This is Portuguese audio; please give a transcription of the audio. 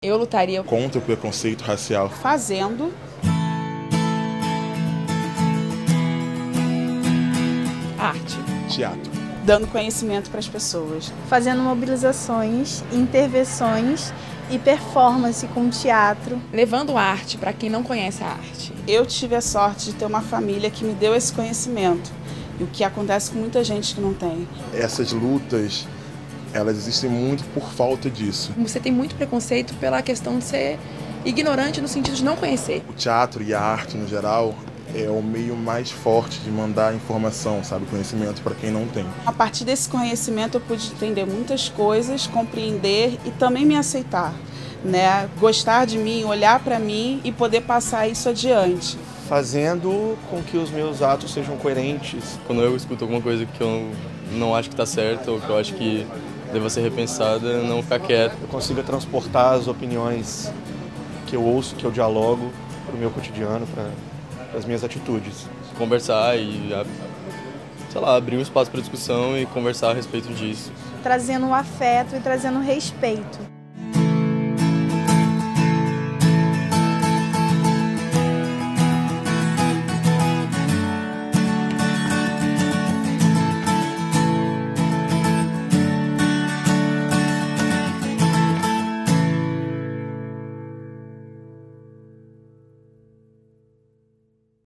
Eu lutaria contra o preconceito racial. Fazendo arte, Teatro. dando conhecimento para as pessoas. Fazendo mobilizações, intervenções e performance com teatro. levando arte para quem não conhece a arte. Eu tive a sorte de ter uma família que me deu esse conhecimento, e o que acontece com muita gente que não tem. Essas lutas, elas existem muito por falta disso. Você tem muito preconceito pela questão de ser ignorante no sentido de não conhecer. O teatro e a arte, no geral, é o meio mais forte de mandar informação, sabe, conhecimento para quem não tem. A partir desse conhecimento eu pude entender muitas coisas, compreender e também me aceitar, né? Gostar de mim, olhar para mim e poder passar isso adiante. Fazendo com que os meus atos sejam coerentes. Quando eu escuto alguma coisa que eu não acho que está certa ou que eu acho que deva ser repensada, não ficar quieto. Eu consiga transportar as opiniões que eu ouço, que eu dialogo, para o meu cotidiano, para as minhas atitudes. Conversar e, sei lá, abrir um espaço para discussão e conversar a respeito disso. Trazendo o afeto e trazendo respeito.